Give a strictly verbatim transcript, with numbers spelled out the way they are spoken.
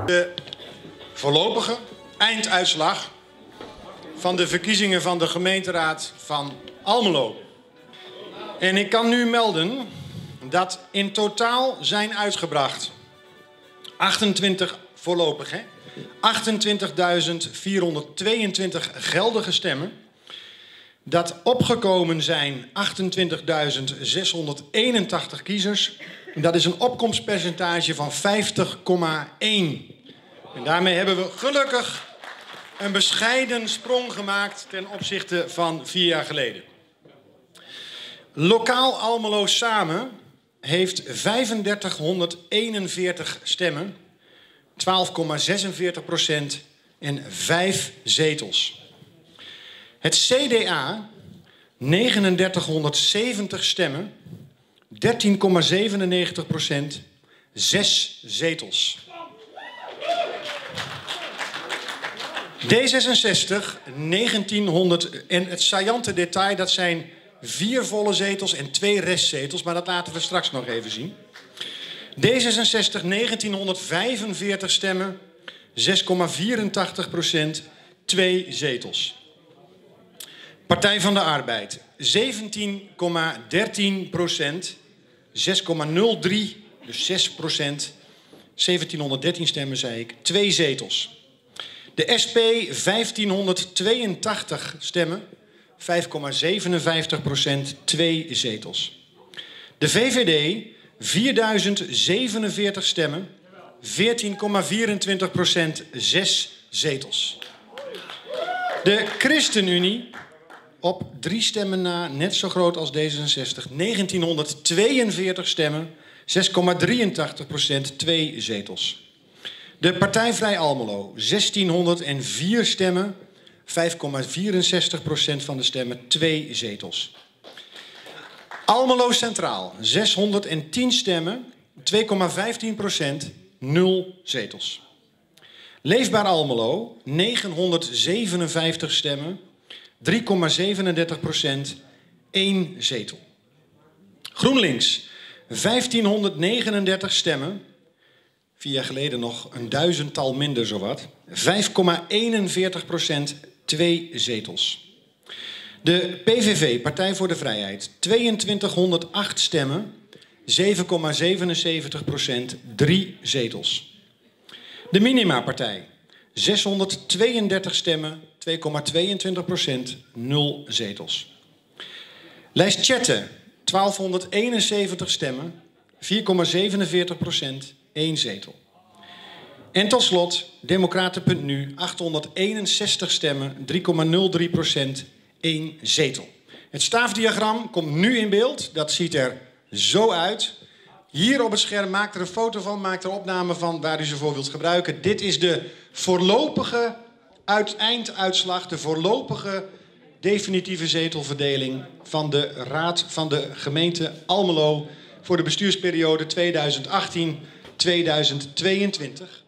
De voorlopige einduitslag van de verkiezingen van de gemeenteraad van Almelo. En ik kan nu melden dat in totaal zijn uitgebracht achtentwintig voorlopig, hè, achtentwintigduizend vierhonderdtweeëntwintig geldige stemmen. Dat opgekomen zijn achtentwintigduizend zeshonderdeenentachtig kiezers. Dat is een opkomstpercentage van vijftig komma één. En daarmee hebben we gelukkig een bescheiden sprong gemaakt ten opzichte van vier jaar geleden. Lokaal Almelo samen heeft vijfendertighonderdeenenveertig stemmen, twaalf komma zesenveertig procent en vijf zetels. Het C D A, negenendertighonderdzeventig stemmen, dertien komma zevenennegentig procent, zes zetels. D zesenzestig, negentienhonderd, en het saillante detail, dat zijn vier volle zetels en twee restzetels, maar dat laten we straks nog even zien. D zesenzestig, negentienhonderdvijfenveertig stemmen, zes komma vierentachtig procent, twee zetels. Partij van de Arbeid, zeventien komma dertien procent, zes komma nul drie, dus zes procent, zeventienhonderddertien stemmen zei ik, twee zetels. De S P, vijftienhonderdtweeëntachtig stemmen, vijf komma zevenenvijftig procent, twee zetels. De V V D, vierduizend zevenenveertig stemmen, veertien komma vierentwintig procent, zes zetels. De ChristenUnie, op drie stemmen na, net zo groot als D zesenzestig, negentienhonderdtweeënveertig stemmen, zes komma drieëntachtig procent, twee zetels. De Partij Vrij Almelo, zestienhonderdvier stemmen, vijf komma vierenzestig procent van de stemmen, twee zetels. Almelo Centraal, zeshonderdtien stemmen, twee komma vijftien procent, nul zetels. Leefbaar Almelo, negenhonderdzevenenvijftig stemmen, drie komma zevenendertig procent, één zetel. GroenLinks, vijftienhonderdnegenendertig stemmen, vier jaar geleden nog een duizendtal minder zowat, vijf komma eenenveertig procent, twee zetels. De P V V, Partij voor de Vrijheid, tweeëntwintighonderdacht stemmen, zeven komma zevenenzeventig procent, drie zetels. De Minima-partij, zeshonderdtweeëndertig stemmen, twee komma tweeëntwintig procent, nul zetels. Lijst Tjetten, twaalfhonderdeenenzeventig stemmen, vier komma zevenenveertig procent, één zetel. En tot slot, Democraten punt n u, achthonderdeenenzestig stemmen, drie komma nul drie procent, één zetel. Het staafdiagram komt nu in beeld. Dat ziet er zo uit. Hier op het scherm, maak er een foto van, maak er een opname van waar u ze voor wilt gebruiken. Dit is de voorlopige uit einduitslag, de voorlopige definitieve zetelverdeling van de Raad van de Gemeente Almelo voor de bestuursperiode tweeduizend achttien tot tweeduizend tweeëntwintig.